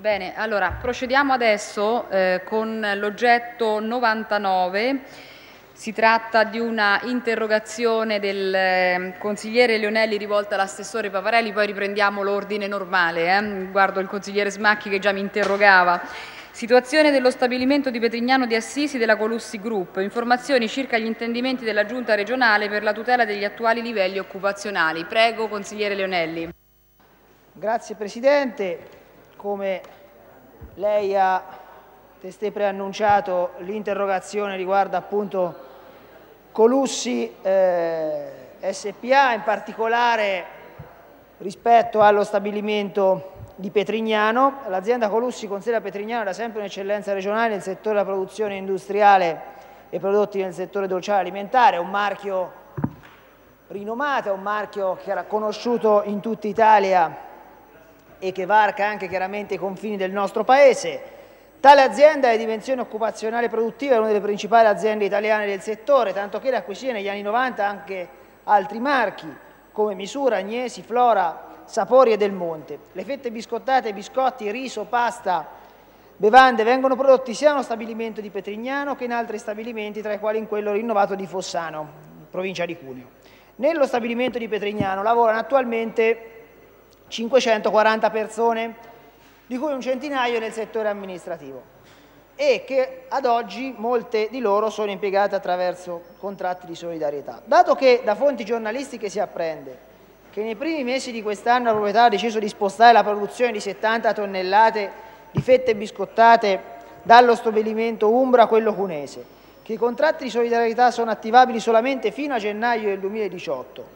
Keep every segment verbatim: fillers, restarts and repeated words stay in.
Bene, allora procediamo adesso eh, con l'oggetto novantanove. Si tratta di una interrogazione del eh, consigliere Leonelli rivolta all'assessore Paparelli, poi riprendiamo l'ordine normale. Eh? Guardo il consigliere Smacchi che già mi interrogava. Situazione dello stabilimento di Petrignano di Assisi della Colussi Group. Informazioni circa gli intendimenti della Giunta regionale per la tutela degli attuali livelli occupazionali. Prego, consigliere Leonelli. Grazie Presidente. Come lei ha testé preannunciato, l'interrogazione riguarda appunto Colussi eh, S P A, in particolare rispetto allo stabilimento di Petrignano. L'azienda Colussi considera Petrignano da sempre un'eccellenza regionale nel settore della produzione industriale e prodotti nel settore dolciario alimentare, un marchio rinomato, un marchio che era conosciuto in tutta Italia e che varca anche chiaramente i confini del nostro Paese. Tale azienda è di dimensione occupazionale e produttiva, è una delle principali aziende italiane del settore, tanto che acquisì negli anni novanta anche altri marchi come Misura, Agnesi, Flora, Sapori e Del Monte. Le fette biscottate, biscotti, riso, pasta, bevande vengono prodotti sia nello stabilimento di Petrignano che in altri stabilimenti, tra i quali in quello rinnovato di Fossano, provincia di Cuneo. Nello stabilimento di Petrignano lavorano attualmente cinquecentoquaranta persone, di cui un centinaio nel settore amministrativo, e che ad oggi molte di loro sono impiegate attraverso contratti di solidarietà. Dato che da fonti giornalistiche si apprende che nei primi mesi di quest'anno la proprietà ha deciso di spostare la produzione di settanta tonnellate di fette biscottate dallo stabilimento Umbro a quello cunese, che i contratti di solidarietà sono attivabili solamente fino a gennaio del duemiladiciotto,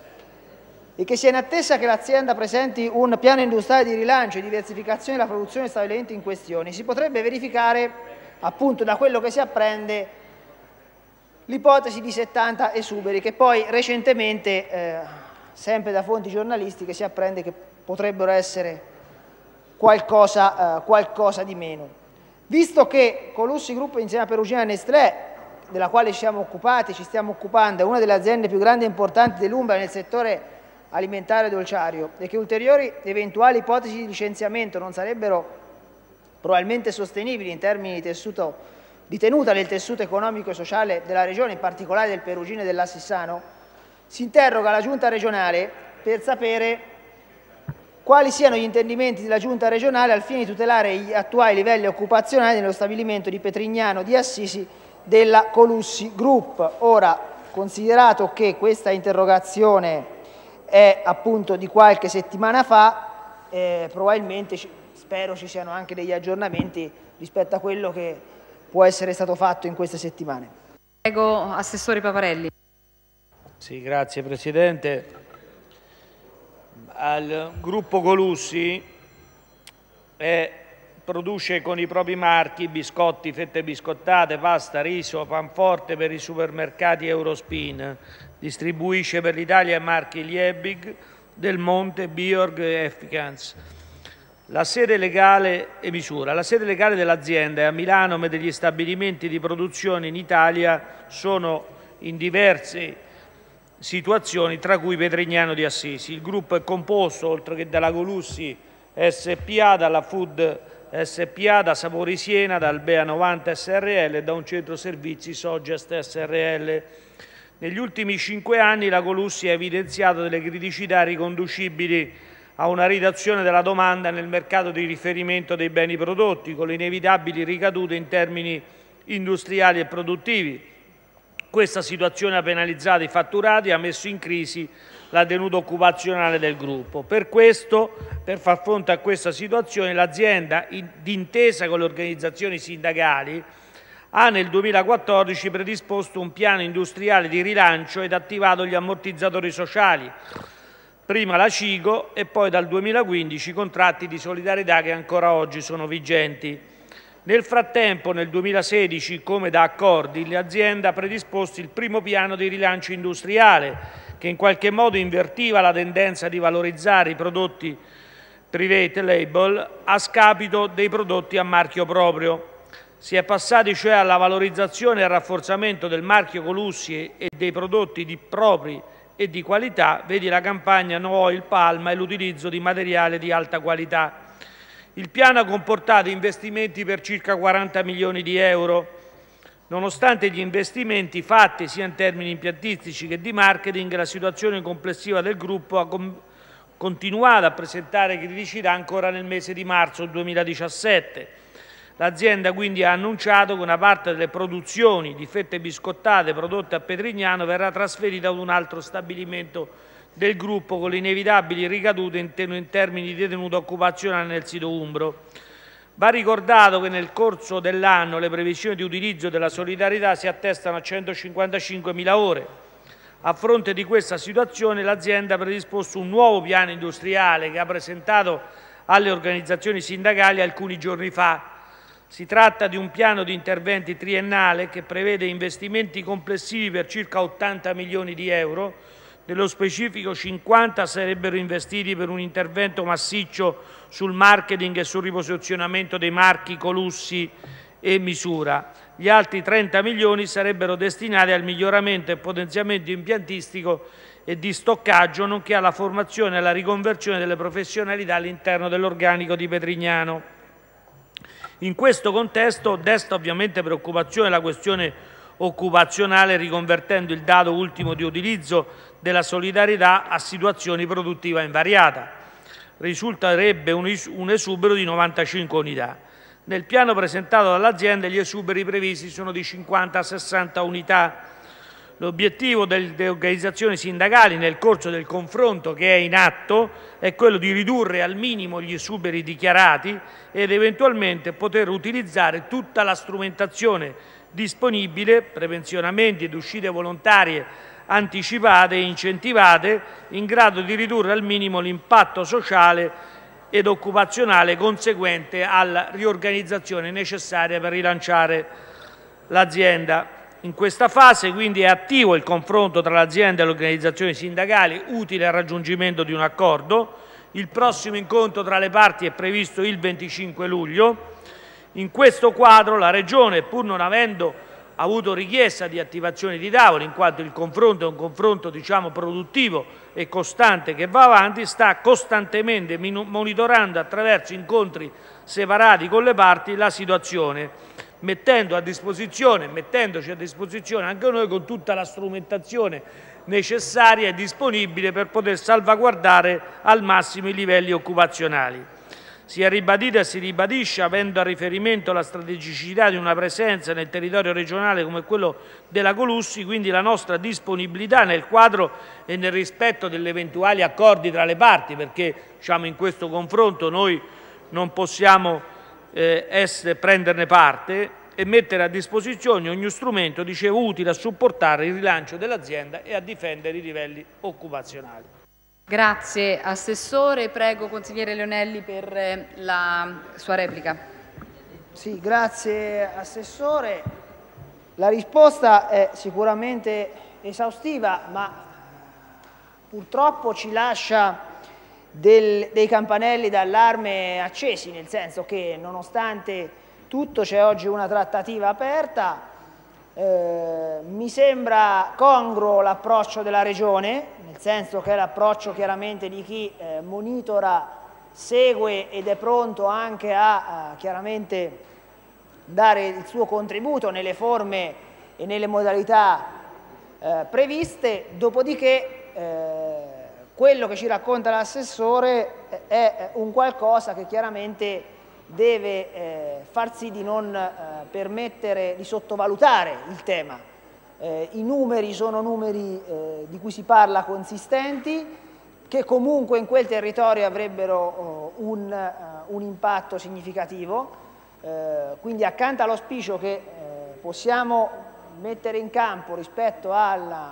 e che sia in attesa che l'azienda presenti un piano industriale di rilancio e diversificazione della produzione del stabilimento in questione, si potrebbe verificare, appunto da quello che si apprende, l'ipotesi di settanta esuberi, che poi recentemente, eh, sempre da fonti giornalistiche, si apprende che potrebbero essere qualcosa, eh, qualcosa di meno. Visto che Colussi Group insieme a Perugina e Nestlé, della quale ci siamo occupati, ci stiamo occupando, è una delle aziende più grandi e importanti dell'Umbria nel settore alimentare e dolciario, e che ulteriori eventuali ipotesi di licenziamento non sarebbero probabilmente sostenibili in termini di, tessuto, di tenuta del tessuto economico e sociale della regione, in particolare del Perugino e dell'Assissano, si interroga la Giunta regionale per sapere quali siano gli intendimenti della Giunta regionale al fine di tutelare gli attuali livelli occupazionali nello stabilimento di Petrignano di Assisi della Colussi Group. Ora, considerato che questa interrogazione è appunto di qualche settimana fa, eh, probabilmente spero ci siano anche degli aggiornamenti rispetto a quello che può essere stato fatto in queste settimane. Prego, Assessore Paparelli. Sì, grazie Presidente. Al gruppo Colussi è, produce con i propri marchi biscotti, fette biscottate, pasta, riso, panforte per i supermercati Eurospin. Distribuisce per l'Italia i marchi Liebig, Del Monte, Biorg e Efficans. La sede legale e misura. La sede legale dell'azienda è a Milano, ma degli stabilimenti di produzione in Italia sono in diverse situazioni, tra cui Petrignano di Assisi. Il gruppo è composto, oltre che dalla Colussi S P A, dalla Food S P A, da Sapori Siena, dal Bea novanta S R L e da un centro servizi Sogest S R L. Negli ultimi cinque anni la Colussi ha evidenziato delle criticità riconducibili a una riduzione della domanda nel mercato di riferimento dei beni prodotti, con le inevitabili ricadute in termini industriali e produttivi. Questa situazione ha penalizzato i fatturati e ha messo in crisi la tenuta occupazionale del gruppo. Per questo, per far fronte a questa situazione, l'azienda, d'intesa con le organizzazioni sindacali, ha nel duemilaquattordici predisposto un piano industriale di rilancio ed attivato gli ammortizzatori sociali, prima la CIGO e poi dal duemilaquindici i contratti di solidarietà che ancora oggi sono vigenti. Nel frattempo, nel duemilasedici, come da accordi, l'azienda ha predisposto il primo piano di rilancio industriale, che in qualche modo invertiva la tendenza di valorizzare i prodotti private label a scapito dei prodotti a marchio proprio. Si è passati cioè alla valorizzazione e al rafforzamento del marchio Colussi e dei prodotti di propri e di qualità, vedi la campagna No Oil Palma e l'utilizzo di materiale di alta qualità. Il piano ha comportato investimenti per circa quaranta milioni di euro. Nonostante gli investimenti fatti sia in termini impiantistici che di marketing, la situazione complessiva del gruppo ha continuato a presentare criticità ancora nel mese di marzo duemiladiciassette. L'azienda quindi ha annunciato che una parte delle produzioni di fette biscottate prodotte a Petrignano verrà trasferita ad un altro stabilimento del gruppo, con le inevitabili ricadute in termini di tenuta occupazionale nel sito umbro. Va ricordato che nel corso dell'anno le previsioni di utilizzo della solidarietà si attestano a centocinquantacinquemila ore. A fronte di questa situazione l'azienda ha predisposto un nuovo piano industriale che ha presentato alle organizzazioni sindacali alcuni giorni fa. Si tratta di un piano di interventi triennale che prevede investimenti complessivi per circa ottanta milioni di euro. Nello specifico cinquanta sarebbero investiti per un intervento massiccio sul marketing e sul riposizionamento dei marchi Colussi e Misura. Gli altri trenta milioni sarebbero destinati al miglioramento e potenziamento impiantistico e di stoccaggio, nonché alla formazione e alla riconversione delle professionalità all'interno dell'organico di Petrignano. In questo contesto desta ovviamente preoccupazione la questione occupazionale, riconvertendo il dato ultimo di utilizzo della solidarietà a situazioni produttiva invariata. Risulterebbe un esubero di novantacinque unità. Nel piano presentato dall'azienda gli esuberi previsti sono di cinquanta a sessanta unità. L'obiettivo delle organizzazioni sindacali nel corso del confronto che è in atto è quello di ridurre al minimo gli esuberi dichiarati ed eventualmente poter utilizzare tutta la strumentazione disponibile, prepensionamenti ed uscite volontarie anticipate e incentivate, in grado di ridurre al minimo l'impatto sociale ed occupazionale conseguente alla riorganizzazione necessaria per rilanciare l'azienda. In questa fase quindi è attivo il confronto tra l'azienda e le organizzazioni sindacali utile al raggiungimento di un accordo. Il prossimo incontro tra le parti è previsto il venticinque luglio. In questo quadro la Regione, pur non avendo avuto richiesta di attivazione di tavoli, in quanto il confronto è un confronto diciamo produttivo e costante che va avanti, sta costantemente monitorando attraverso incontri separati con le parti la situazione, mettendo a disposizione, mettendoci a disposizione anche noi con tutta la strumentazione necessaria e disponibile per poter salvaguardare al massimo i livelli occupazionali. Si è ribadita e si ribadisce, avendo a riferimento la strategicità di una presenza nel territorio regionale come quello della Colussi, quindi la nostra disponibilità nel quadro e nel rispetto degli eventuali accordi tra le parti, perché diciamo, in questo confronto noi non possiamo eh, essere, prenderne parte e mettere a disposizione ogni strumento, dicevo, utile a supportare il rilancio dell'azienda e a difendere i livelli occupazionali. Grazie Assessore, prego Consigliere Leonelli per la sua replica. Sì, grazie Assessore. La risposta è sicuramente esaustiva, ma purtroppo ci lascia del, dei campanelli d'allarme accesi, nel senso che nonostante tutto c'è oggi una trattativa aperta. Eh, mi sembra congruo l'approccio della Regione, nel senso che è l'approccio chiaramente di chi eh, monitora, segue ed è pronto anche a, a chiaramente dare il suo contributo nelle forme e nelle modalità eh, previste. Dopodiché eh, quello che ci racconta l'assessore è un qualcosa che chiaramente deve eh, far sì di non eh, permettere di sottovalutare il tema. Eh, I numeri sono numeri eh, di cui si parla consistenti, che comunque in quel territorio avrebbero oh, un, uh, un impatto significativo, eh, quindi accanto all'auspicio che eh, possiamo mettere in campo rispetto alla,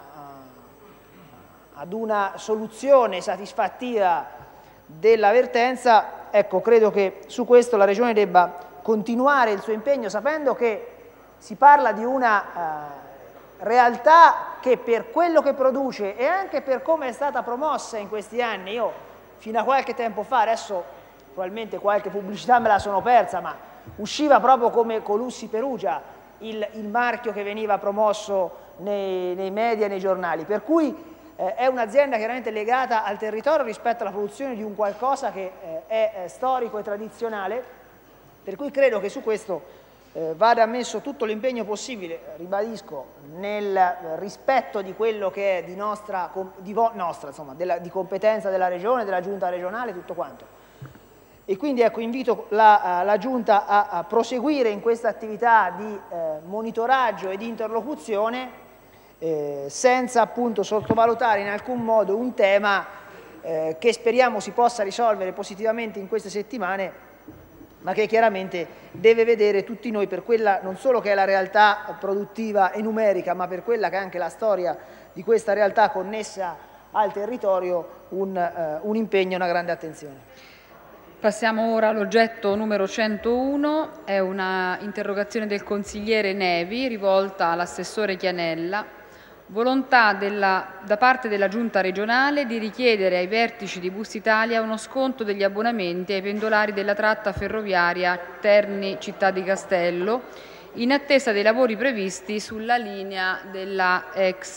uh, ad una soluzione satisfattiva dell'avvertenza, ecco, credo che su questo la Regione debba continuare il suo impegno, sapendo che si parla di una uh, realtà che per quello che produce e anche per come è stata promossa in questi anni, io fino a qualche tempo fa, adesso probabilmente qualche pubblicità me la sono persa, ma usciva proprio come Colussi Perugia il, il marchio che veniva promosso nei, nei media e nei giornali, per cui eh, è un'azienda chiaramente legata al territorio rispetto alla produzione di un qualcosa che eh, è eh, storico e tradizionale, per cui credo che su questo eh, vada messo tutto l'impegno possibile, ribadisco, nel eh, rispetto di quello che è di nostra, di nostra insomma, della, di competenza della Regione, della Giunta regionale, tutto quanto. E quindi ecco, invito la, la Giunta a, a proseguire in questa attività di eh, monitoraggio e di interlocuzione eh, senza appunto sottovalutare in alcun modo un tema eh, che speriamo si possa risolvere positivamente in queste settimane, ma che chiaramente deve vedere tutti noi per quella non solo che è la realtà produttiva e numerica, ma per quella che è anche la storia di questa realtà connessa al territorio, un, uh, un impegno e una grande attenzione. Passiamo ora all'oggetto numero centouno, è una interrogazione del consigliere Nevi rivolta all'assessore Chianella. Volontà della, da parte della Giunta regionale di richiedere ai vertici di Bus Italia uno sconto degli abbonamenti ai pendolari della tratta ferroviaria Terni Città di Castello in attesa dei lavori previsti sulla linea della ex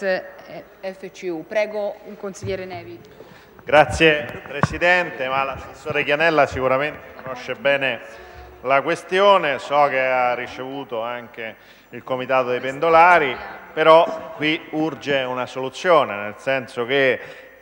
F C U. Prego il consigliere Nevi. Grazie Presidente, ma l'assessore Chianella sicuramente conosce bene la questione, so che ha ricevuto anche il Comitato dei Pendolari, però qui urge una soluzione, nel senso che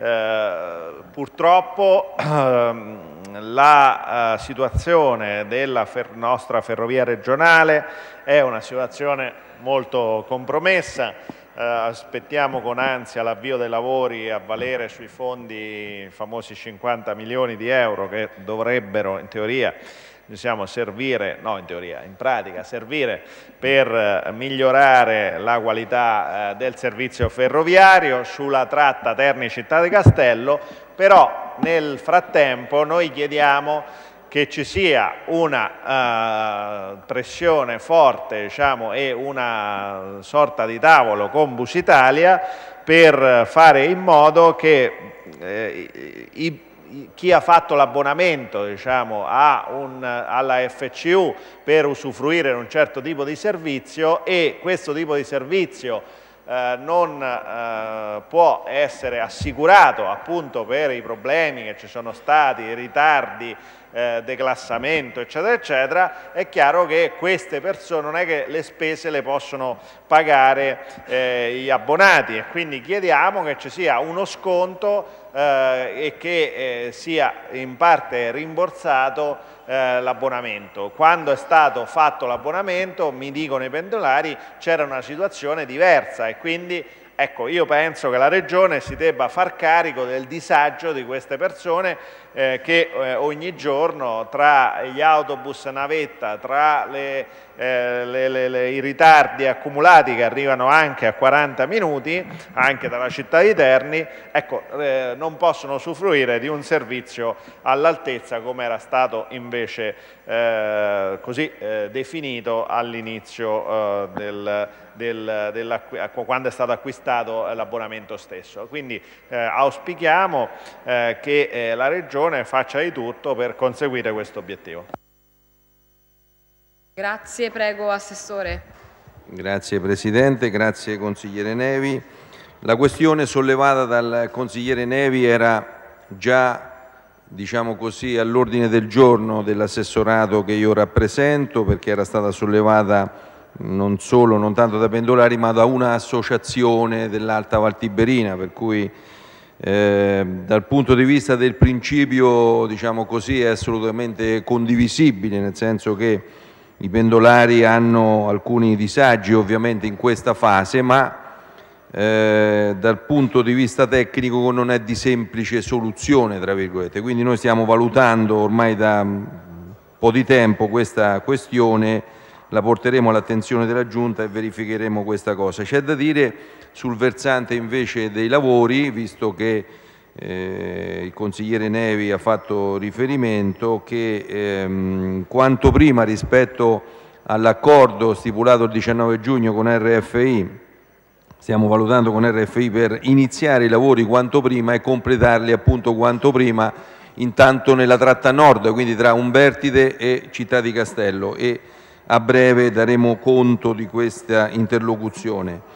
eh, purtroppo eh, la eh, situazione della fer nostra ferrovia regionale è una situazione molto compromessa. Uh, aspettiamo con ansia l'avvio dei lavori a valere sui fondi, famosi cinquanta milioni di euro che dovrebbero in teoria diciamo, servire, no in teoria, in pratica servire per uh, migliorare la qualità uh, del servizio ferroviario sulla tratta Terni Città di Castello, però nel frattempo noi chiediamo che ci sia una uh, pressione forte diciamo, e una sorta di tavolo con Bus Italia per fare in modo che eh, i, chi ha fatto l'abbonamento diciamo, alla F C U per usufruire di un certo tipo di servizio e questo tipo di servizio Eh, non eh, può essere assicurato appunto per i problemi che ci sono stati, i ritardi, eh, declassamento eccetera eccetera, è chiaro che queste persone non è che le spese le possono pagare eh, gli abbonati e quindi chiediamo che ci sia uno sconto eh, e che eh, sia in parte rimborsato Eh, l'abbonamento. Quando è stato fatto l'abbonamento, mi dicono i pendolari, c'era una situazione diversa e quindi ecco, io penso che la Regione si debba far carico del disagio di queste persone eh, che eh, ogni giorno tra gli autobus navetta, tra le, eh, le, le, le, i ritardi accumulati che arrivano anche a quaranta minuti, anche dalla città di Terni, ecco, eh, non possono usufruire di un servizio all'altezza come era stato invece eh, così eh, definito all'inizio eh, del, del, del, quando è stato acquistato l'abbonamento stesso. Quindi eh, auspichiamo eh, che eh, la Regione faccia di tutto per conseguire questo obiettivo. Grazie, prego Assessore. Grazie Presidente, grazie Consigliere Nevi. La questione sollevata dal Consigliere Nevi era già diciamo così, all'ordine del giorno dell'assessorato che io rappresento, perché era stata sollevata non solo, non tanto da pendolari, ma da un'associazione dell'Alta Val Tiberina, per cui eh, dal punto di vista del principio, diciamo così, è assolutamente condivisibile, nel senso che i pendolari hanno alcuni disagi ovviamente in questa fase, ma eh, dal punto di vista tecnico non è di semplice soluzione, tra virgolette. Quindi noi stiamo valutando ormai da un po' di tempo questa questione, la porteremo all'attenzione della Giunta e verificheremo questa cosa. C'è da dire sul versante invece dei lavori, visto che eh, il consigliere Nevi ha fatto riferimento, che ehm, quanto prima rispetto all'accordo stipulato il diciannove giugno con R F I, stiamo valutando con R F I per iniziare i lavori quanto prima e completarli appunto quanto prima, intanto nella tratta nord, quindi tra Umbertide e Città di Castello, e a breve daremo conto di questa interlocuzione.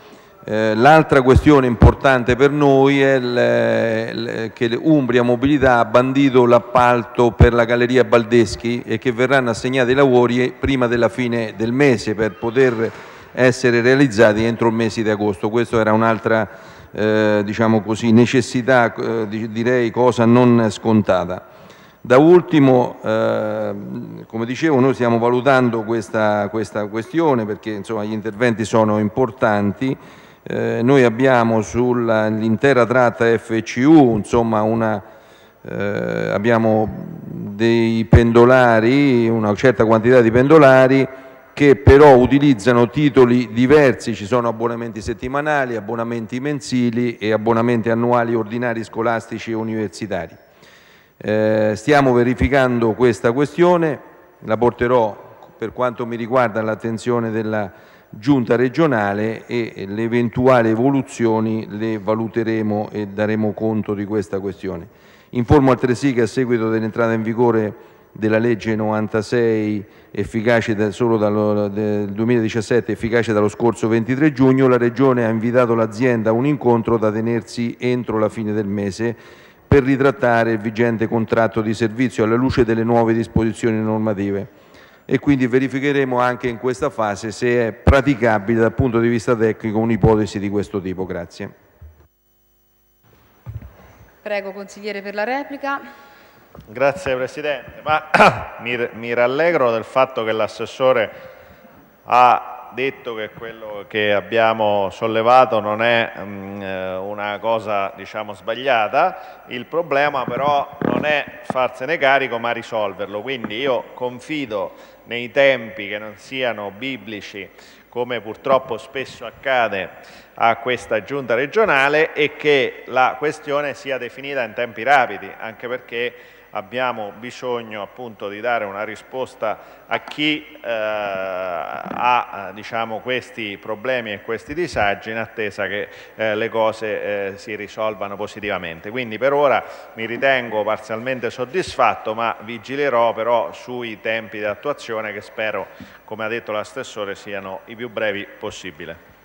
Eh, l'altra questione importante per noi è il, il, che Umbria Mobilità ha bandito l'appalto per la Galleria Baldeschi e che verranno assegnati i lavori prima della fine del mese per poter essere realizzati entro il mese di agosto. Questa era un'altra eh, diciamo così, necessità, eh, direi cosa non scontata. Da ultimo, eh, come dicevo, noi stiamo valutando questa, questa questione perché insomma, gli interventi sono importanti. Eh, noi abbiamo sull'intera tratta F C U insomma, una, eh, abbiamo dei pendolari, una certa quantità di pendolari che però utilizzano titoli diversi, ci sono abbonamenti settimanali, abbonamenti mensili e abbonamenti annuali ordinari scolastici e universitari. Eh, stiamo verificando questa questione, la porterò per quanto mi riguarda all'attenzione della Giunta regionale e le eventuali evoluzioni le valuteremo e daremo conto di questa questione. Informo altresì che a seguito dell'entrata in vigore della legge novantasei efficace da, solo dal, del duemiladiciassette, efficace dallo scorso ventitré giugno, la Regione ha invitato l'azienda a un incontro da tenersi entro la fine del mese per ritrattare il vigente contratto di servizio alla luce delle nuove disposizioni normative e quindi verificheremo anche in questa fase se è praticabile dal punto di vista tecnico un'ipotesi di questo tipo. Grazie. Prego, consigliere, per la replica. Grazie Presidente, ma mi, mi rallegro del fatto che l'assessore ha detto che quello che abbiamo sollevato non è mh, una cosa diciamo sbagliata, il problema però non è farsene carico ma risolverlo, quindi io confido nei tempi che non siano biblici come purtroppo spesso accade a questa giunta regionale e che la questione sia definita in tempi rapidi, anche perché abbiamo bisogno appunto di dare una risposta a chi eh, ha diciamo, questi problemi e questi disagi in attesa che eh, le cose eh, si risolvano positivamente. Quindi per ora mi ritengo parzialmente soddisfatto, ma vigilerò però sui tempi di attuazione che spero, come ha detto l'assessore, siano i più brevi possibile.